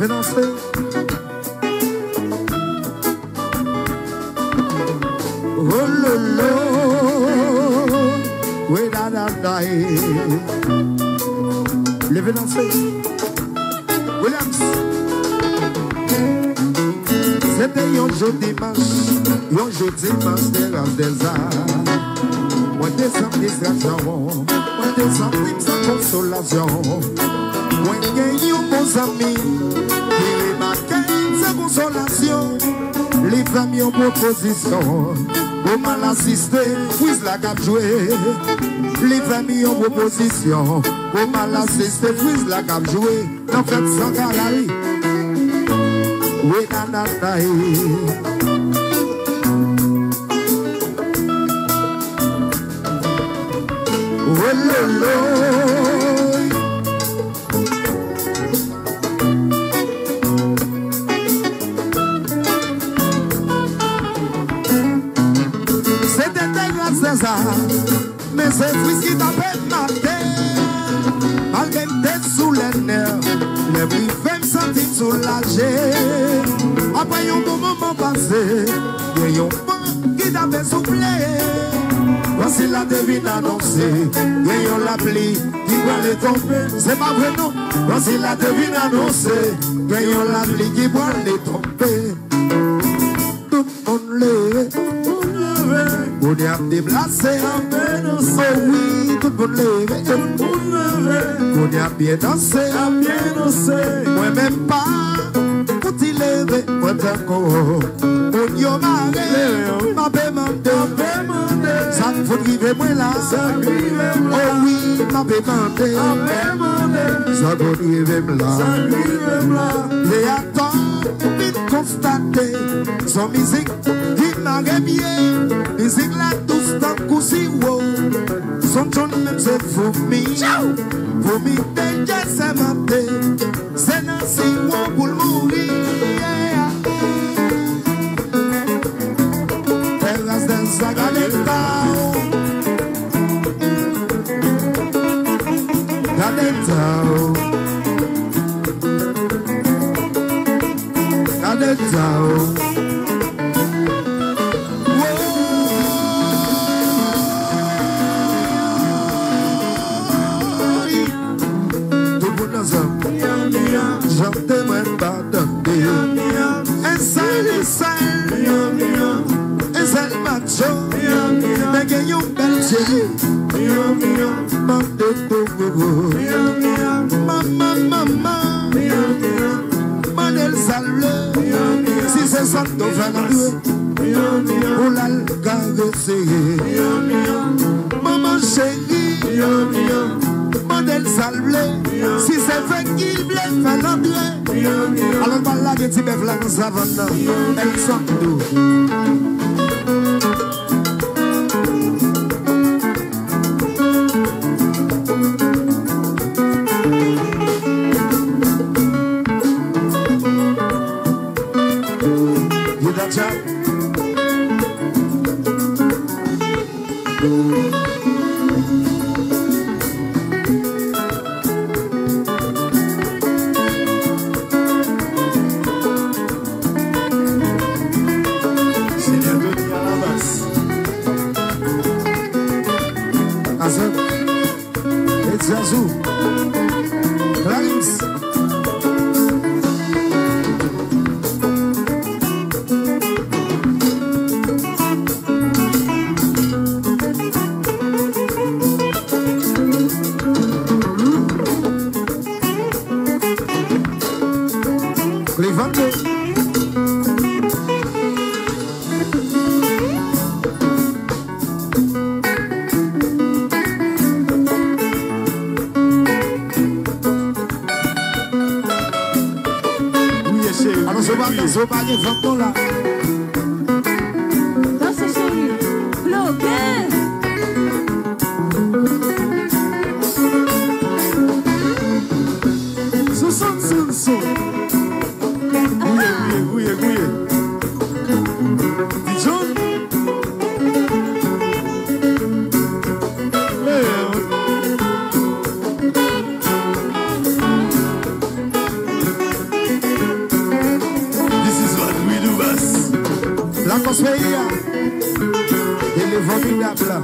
Levez danser. Oh lolo, oui da da da. Levez danser. Williams. C'était un jour dimanche, terrasse des arts. Moi descends distraction, moi descends prime sans consolation. Moi gagne un bon ami, qui remarque sa consolation. Les familles en proposition, au mal assisté, fouise la cap jouer. Les familles en proposition, au mal assisté, fouise la cap jouer. En fait, sans galerie, oui, nanana. Oh lolo. C'était grâce à ça, mais c'est fils qui t'appelle ma terre. Malgré t'es sous les nerfs, les bruits fait me sentir soulagé. Après un bon moment passé, il y a un vent qui t'avait soufflé. Voici la devine annoncée, gagnons la pluie qui va les tomber. C'est pas vrai non. Voici la devine annoncée, gagnons la pluie qui va les tomber. Tout le monde lève, on est à déplacer. Oh oui, tout le monde lève, on est à bien danser. Moi même pas, pour t'y lever, moi d'accord. On y a marre, ma demande. Ça me faut driver moi là. Oh oui, m'a demandé. Ça me faut driver moi là. Et attends, vite constater. Son musique qui m'arrête bien. Musique là tous dans le coussi wow. Son ton même c'est fourmi. Fourmi déjà c'est menté. C'est Nancy wow pour mourir. Terrasse d'un sagaleta. Si c'est ça, t'en fais la pour la caresser. Maman chérie, modèle salué. Si c'est fait qu'il voulait faire l'entrée. Alors, par là, que tu peux faire la savane, elle sent tout. formidable.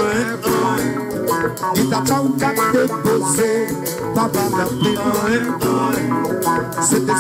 Ita chauka te pose, papa na pile.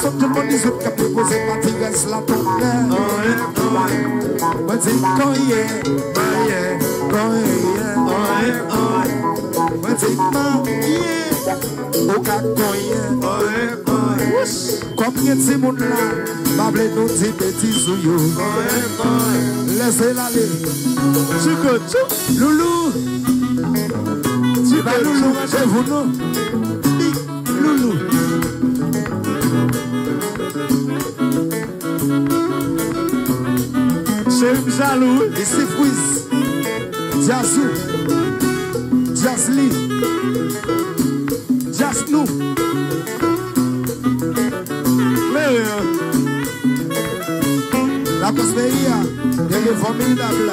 comme tout le monde dit, c'est qu'à proposer ma tigresse la tonnerre. Moi, c'est quand il est, quand il est, moi, c'est quand il est, au cas quand il est. Comme il y a de ces mondes-là, ma blé nous dit petits souillons. Laissez-la aller. Loulou. Tu vas loulou, c'est vous non. Loulou. C'est jaloux. Ici Fouiz. Diazou. Diazli. Diaznou. La Cosmeria, elle est formidable.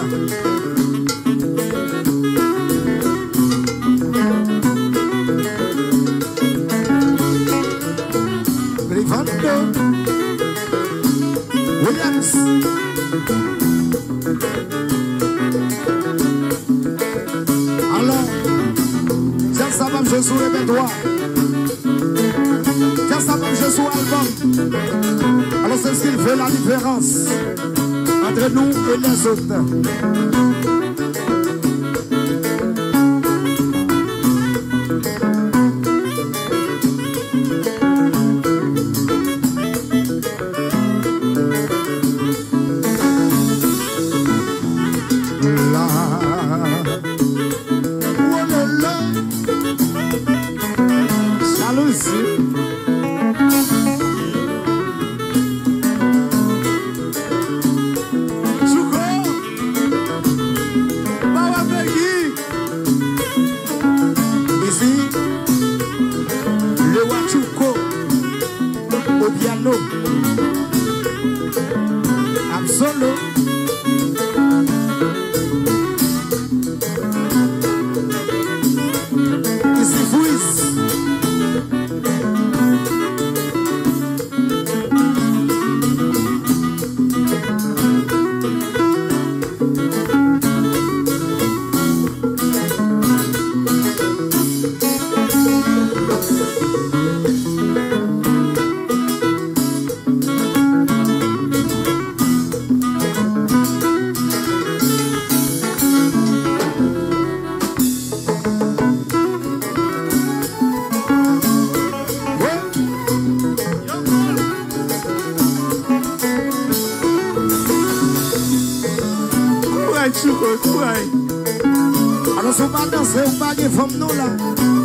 Grifando, Williams. Alors, tiens ça va je sous les médois. Tiens ça va je sous album. Alors c'est ce qu'il fait la différence entre nous et les autres. I'm solo. Ici Fouiz. Alors, si on va danser, on va gagner femme nous là.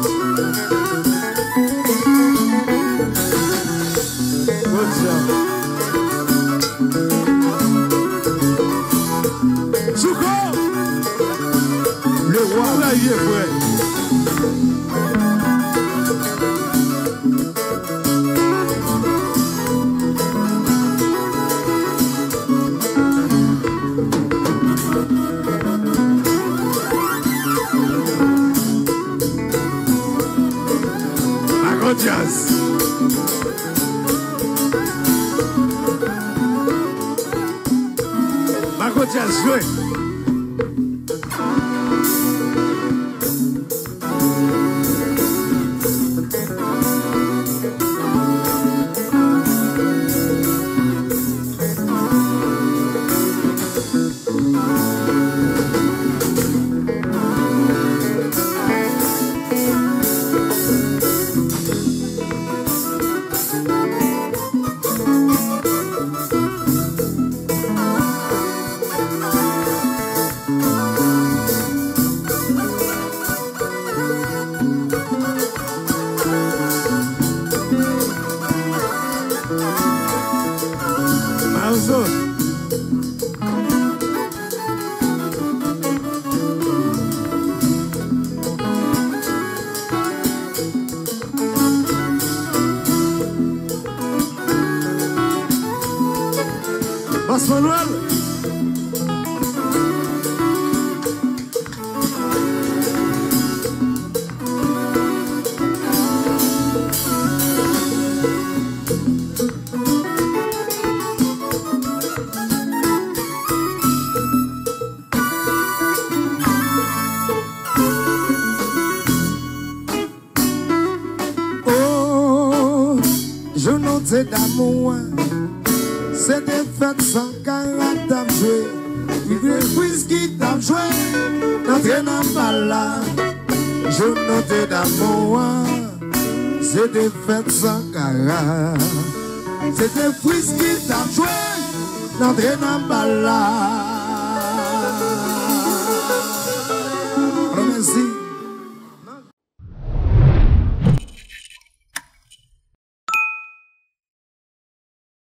Good job. Chouko, le roi là, il est vrai. Jazz. Marco Jazz, jouez. Boss Manuel. noté d'amour. C'était fait sans caractère joué. Il veut whisky t'a joué. N'entrez dans le bal. Je noté d'amour. C'était fait sans caractère. C'était whisky t'a joué. N'entrez dans le bal.